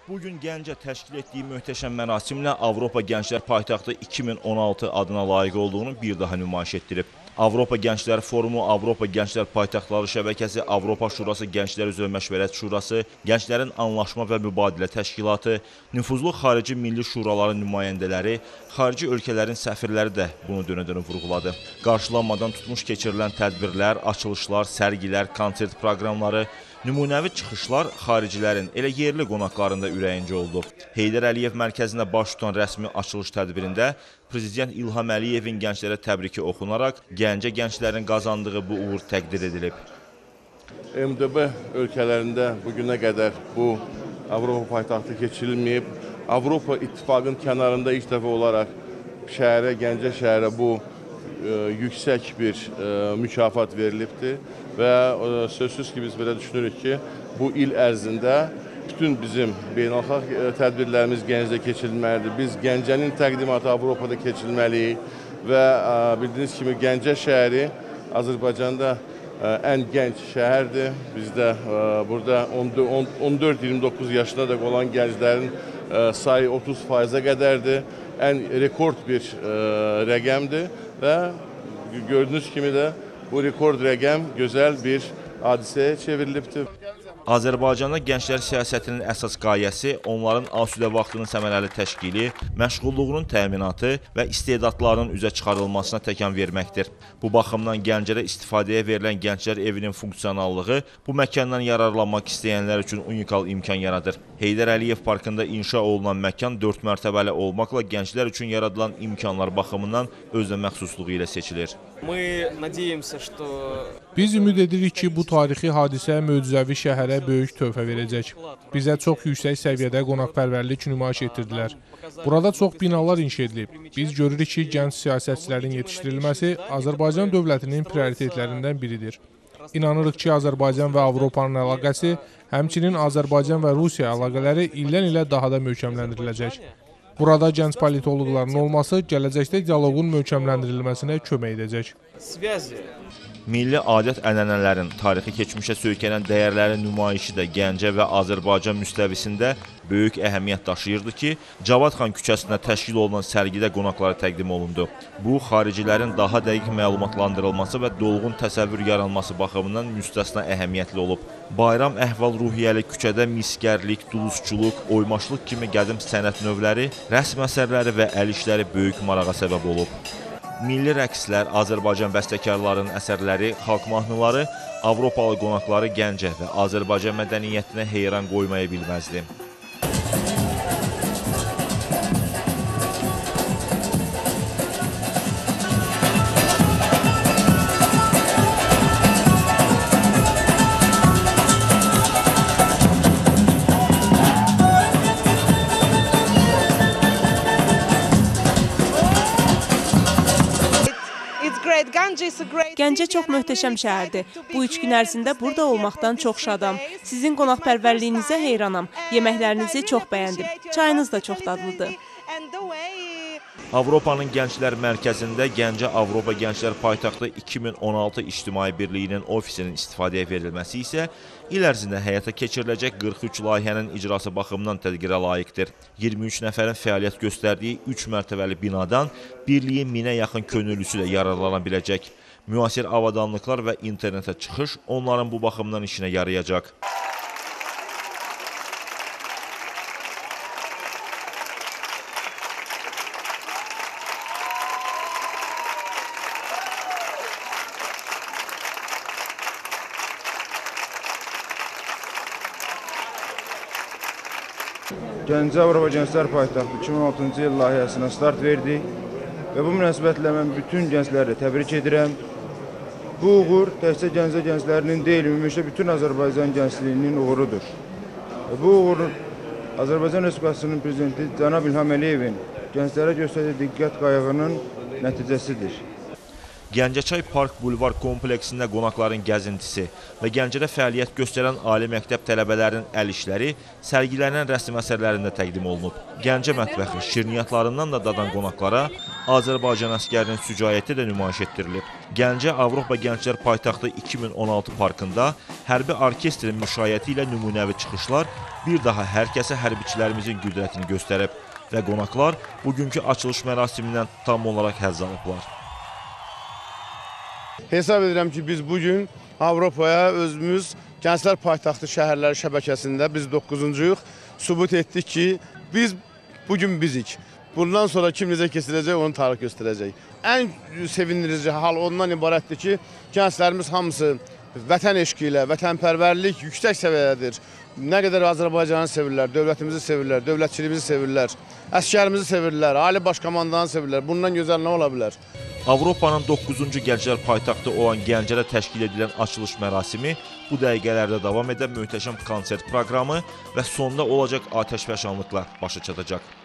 Bugün Gəncə təşkil etdiyi möhtəşəm mərasimlə Avropa Gənclər Paytaxtı 2016 adına layiq olduğunu bir daha nümayiş etdirib. Avropa Gənclər Forumu, Avropa Gənclər Paytaxtları şəbəkəsi, Avropa Şurası Gənclər üzrə Məşvərət Şurası, Gənclərin Anlaşma və Mübadilə Təşkilatı, nüfuzlu xarici milli şuraların nümayəndələri, xarici ölkələrin səfirləri də bunu dönə-dönə vurğuladı. Qarşılanmadan tutmuş keçirilən tədbirlər, açılışlar, sərgilər, konsert proqramları, nümunəvi çıxışlar xaricilərin, elə yerli qonaqlarında ürəyincə oldu. Heydər Əliyev mərkəzində baş tutan rəsmi açılış tədbirində Prezident İlham Əliyevin gənclərə təbriki oxunaraq Gəncə gənclərin qazandığı bu uğur təqdir edilib. MDB ölkələrində bugünə qədər bu Avropa paytaxtı keçirilməyib. Avropa İttifaqının kənarında ilk dəfə olaraq şəhərə, Gəncə şəhərə bu yüksək bir mükafat verilibdir və sözsüz ki, biz belə düşünürük ki, bu il ərzində bütün bizim beynəlxalq tədbirlərimiz Gəncədə keçirilməlidir. Biz Gəncənin təqdimatı Avropada keçirilməliyik və bildiyiniz kimi Gəncə şəhəri Azərbaycanda ən gənc şəhərdir. Bizdə burada 14-29 yaşına da olan gənclərin sayı 30%-ə qədərdir. Ən rekord bir rəqəmdir və gördüyünüz kimi də bu rekord rəqəm gözəl bir hadisəyə çevrilibdir. Azərbaycanda gənclər siyasətinin əsas qayəsi onların asudə vaxtının səmərəli təşkili, məşğulluğunun təminatı və istedadlarının üzə çıxarılmasına təkan verməkdir. Bu baxımdan Gəncədə istifadəyə verilən Gənclər Evinin funksionallığı bu məkandan yararlanmaq istəyənlər üçün unikal imkan yaradır. Heydər Əliyev Parkında inşa olunan məkan 4 mərtəbəli olmaqla gənclər üçün yaradılan imkanlar baxımından özünə məxsusluğu ilə seçilir. Biz ümid edirik ki, bu tarixi hadisə möcüzəvi şəhərə böyük töhfə verəcək. Bizə çox yüksək səviyyədə qonaqpərvərlik nümayiş etdirdilər. Burada çox binalar inşa edilib. Biz görürük ki, gənc siyasətçilərin yetişdirilməsi Azərbaycan dövlətinin prioritetlərindən biridir. İnanırıq ki, Azərbaycan və Avropanın əlaqəsi, həmçinin Azərbaycan və Rusiya əlaqələri ildən-ilə daha da möhkəmləndiriləcək. Burada gənc politoloqların olması gələcəkdə dialoqun möhkəmləndirilməsinə kömək edəcək. Milli adət-ənənələrin, tarixi keçmişə söykənən dəyərlərin nümayişi də Gəncə və Azərbaycan müstəvisində böyük əhəmiyyət daşıyırdı ki, Cavad xan küçəsində təşkil olunan sərgidə qonaqlara təqdim olundu. Bu, xaricilərin daha dəqiq məlumatlandırılması və dolğun təsəvvür yaranması baxımından müstəsna əhəmiyyətli olub. Bayram əhval-ruhiyyəli küçədə miskərlik, duluzçuluq, oymaşlıq kimi qədim sənət növləri, rəsm əsərləri və əl işləri böyük marağa səbəb olub. Milli rəqslər, Azərbaycan bəstəkarlarının əsərləri, xalq mahnıları, Avropalı qonaqları Gəncə və Azərbaycan mədəniyyətinə heyran qoymaya bilməzdi. Gəncə çox möhtəşəm şəhərdir. Bu 3 gün ərzində burada olmaqdan çox şadam. Sizin qonaqpərvərliyinizə heyranam. Yeməklərinizi çox bəyəndim. Çayınız da çox dadlıdır. Avropanın Gənclər Mərkəzində Gəncə Avropa Gənclər Paytaxtı 2016 İctimai Birliyinin ofisinin istifadəyə verilməsi isə il ərzində həyata keçiriləcək 43 layihənin icrası baxımından tədqirə layiqdir. 23 nəfərin fəaliyyət göstərdiyi 3 mərtəbəli binadan birliyin 1000-ə yaxın könüllüsü də yararlana biləcək. Müasir avadanlıqlar və internetə çıxış onların bu baxımdan işinə yarayacaq. Gəncə Avropa Gənclər Paytaxtı 2016-cı il layihəsinə start verdik və bu münasibətlə mən bütün gəncləri təbrik edirəm. Bu uğur təkcə Gəncə gənclərinin deyil, ümumiyyətlə bütün Azərbaycan gəncliyinin uğurudur. Bu uğur Azərbaycan Respublikasının Prezidenti Cənab İlham Əliyevin gənclərə göstərdiyi diqqət qayğının nəticəsidir. Gəncəçay Park Bulvar kompleksində qonaqların gəzintisi və Gəncədə fəaliyyət göstərən ali məktəb tələbələrinin əl işləri sərgilənən rəsm əsərlərində təqdim olunub. Gəncə mətbəxi şirniyyatlarından da dadan qonaqlara Azərbaycan əsgərinin sücaəti də nümayiş etdirilib. Gəncə Avropa Gənclər Paytaxtı 2016 parkında hərbi orkestrin müşayiəti ilə nümunəvi çıxışlar bir daha hər kəsə hərbiçilərimizin qüdrətini göstərib və qonaqlar bugünkü açılış mərasimindən tam olaraq həzz alıblar. Hesab edirəm ki, biz bugün Avropaya özümüz Gənclər Paytaxtı şəhərləri şəbəkəsində biz 9-cuyuq sübut etdik ki, biz bugün bizik. Bundan sonra kim necə keçirəcək, onu tarix göstərəcək. Ən sevindirici hal ondan ibarətdir ki, gənclərimiz hamısı vətən eşqi ilə, vətənpərvərlik yüksək səviyyədədir. Nə qədər Azərbaycanı sevirlər, dövlətimizi sevirlər, dövlətçiliyimizi sevirlər, əskərimizi sevirlər, ali başkomandanı sevirlər. Bundan gözəl nə ola bilər? Avropanın 9-cu Gənclər Paytaxtı olan Gəncədə təşkil edilən açılış mərasimi bu dəqiqələrdə davam edən möhtəşəm konsert proqramı və sonda olacaq atəşfəşanlıqlar başa çatacaq.